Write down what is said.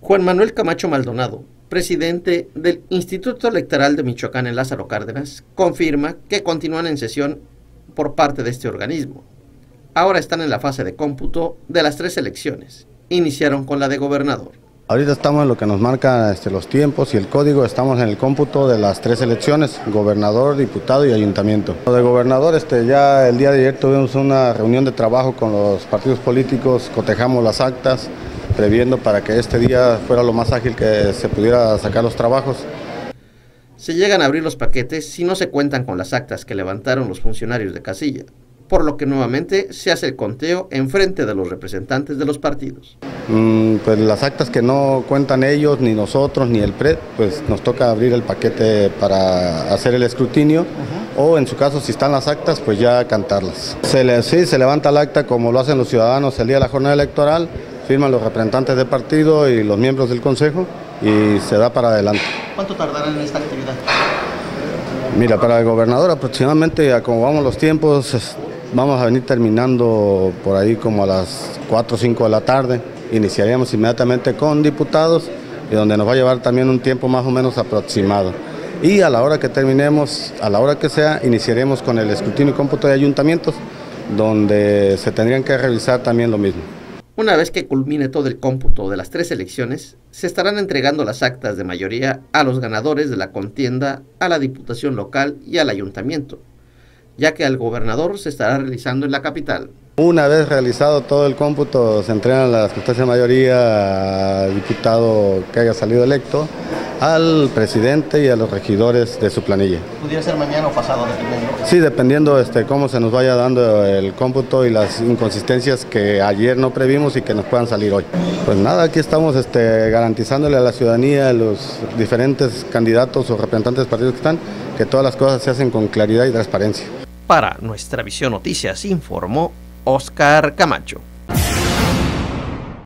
Juan Manuel Camacho Maldonado, presidente del Instituto Electoral de Michoacán en Lázaro Cárdenas, confirma que continúan en sesión por parte de este organismo. Ahora están en la fase de cómputo de las 3 elecciones. Iniciaron con la de gobernador. Ahorita estamos en lo que nos marca los tiempos y el código, estamos en el cómputo de las 3 elecciones, gobernador, diputado y ayuntamiento. Lo de gobernador, ya el día de ayer tuvimos una reunión de trabajo con los partidos políticos, cotejamos las actas, previendo para que este día fuera lo más ágil que se pudiera sacar los trabajos. Se llegan a abrir los paquetes si no se cuentan con las actas que levantaron los funcionarios de casilla, por lo que nuevamente se hace el conteo en frente de los representantes de los partidos. Pues las actas que no cuentan ellos, ni nosotros, ni el PRED, pues nos toca abrir el paquete para hacer el escrutinio, o en su caso, si están las actas, pues ya cantarlas. Sí, se levanta el acta como lo hacen los ciudadanos el día de la jornada electoral, firman los representantes de partido y los miembros del consejo y se da para adelante. ¿Cuánto tardará en esta actividad? Mira, para el gobernador aproximadamente, como vamos los tiempos, vamos a venir terminando por ahí como a las 4 o 5 de la tarde. Iniciaríamos inmediatamente con diputados y donde nos va a llevar también un tiempo más o menos aproximado. Y a la hora que terminemos, a la hora que sea, iniciaremos con el escrutinio y cómputo de ayuntamientos, donde se tendrían que revisar también lo mismo. Una vez que culmine todo el cómputo de las 3 elecciones, se estarán entregando las actas de mayoría a los ganadores de la contienda, a la diputación local y al ayuntamiento, ya que al gobernador se estará realizando en la capital. Una vez realizado todo el cómputo, se entregan las actas de mayoría al diputado que haya salido electo, al presidente y a los regidores de su planilla. ¿Pudiera ser mañana o pasado, dependiendo? Sí, dependiendo cómo se nos vaya dando el cómputo y las inconsistencias que ayer no previmos y que nos puedan salir hoy. Pues nada, aquí estamos garantizándole a la ciudadanía, a los diferentes candidatos o representantes de partidos que están, que todas las cosas se hacen con claridad y transparencia. Para Nuestra Visión Noticias informó Oscar Camacho.